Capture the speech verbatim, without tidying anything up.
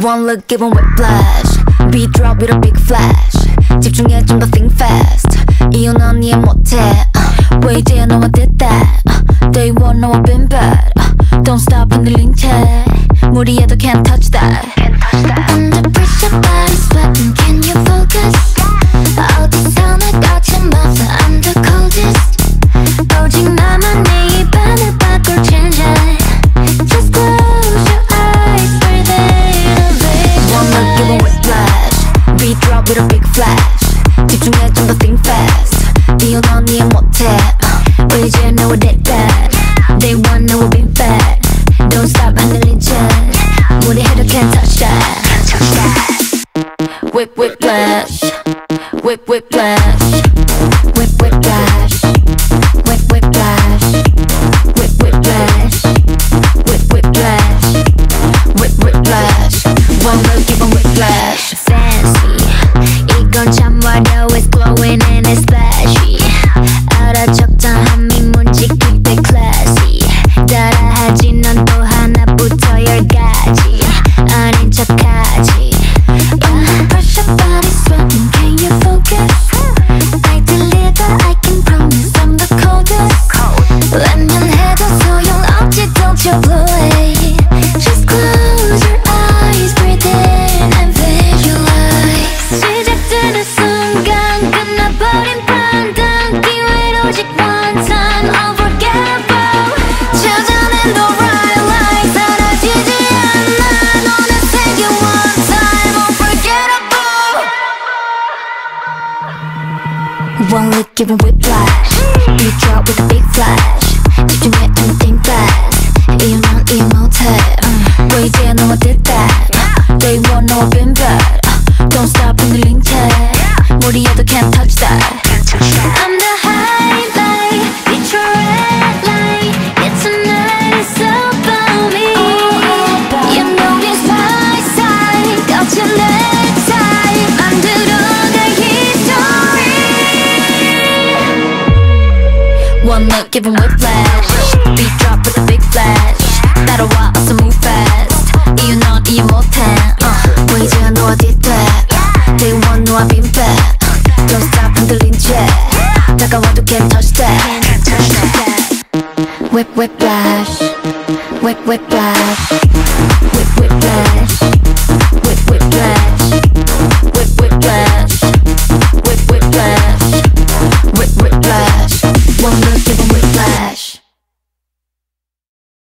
One look give 'em whiplash. Beat drop with a big flash. 집중해 좀 더 think fast. 이유는 넌 이해 못해. uh, 왜 이제야 너와 did that. uh, Day one 너와 been bad. uh, Don't stop 흔들린 채 무리해도 can't touch that. Under pressure body sweating, can you focus? 어디서 날 거침없어 I'm the coldest. 오직 나만 네 입안을 바꿀 change it. Just close your eyes, breathe in and breathe. One look give 'em whiplash. Beat drop with a big flash. 집중해 좀 더 think fast. 이유 넌 이해 못해. uh, 왜 이제야 너와 did that. Day one 너와 been bad. Don't stop 흔들린 채 무리해도 can't touch that. Whip whiplash. Whip whiplash. Whip whiplash. Whip whiplash. Whip whiplash. Whip whiplash. Whip whiplash. One look give 'em whiplash. Fancy 이건 참 어려워. It's glowing and it's flashy. 알아 적당함이 뭔지 keep it classy. 따라하지 넌 또 하나부터 열까지 아닌 척하지. Under pressure body sweating, can you focus? I deliver, I can promise I'm the coldest. 외면해도 소용없지, don't you blow it. Just close your eyes, breathe in and visualize. 시작되는 순간 끝나버린 판단 기회는 오직 one time unforgettable. 찾아낸 the right line 사라지지 않아 너는 세계 one time unforgettable. One look give 'em whiplash. Beat drop with a big flash. 집중해 좀 think fast. 이유 넌 이해 못해. uh, 왜 이제야 너와 did that. Day one 너와 been bad. uh, Don't stop 흔들린 채 무리해도 can't touch that. I'm the highlight, it's your red light. It's tonight, it's about me. You know it's my side, 거친 내 side. 만들어갈 history. One look give 'em whiplash. Beat drop with a big flash. 따라와 어서 move fast. 이유 넌 이해 못해. uh, 왜 이제야 너와 did that. Day one 너와 been bad. uh, Don't stop 흔들린 채 다가와도 can't touch that. Whip whiplash. Whip whiplash. Whip whiplash.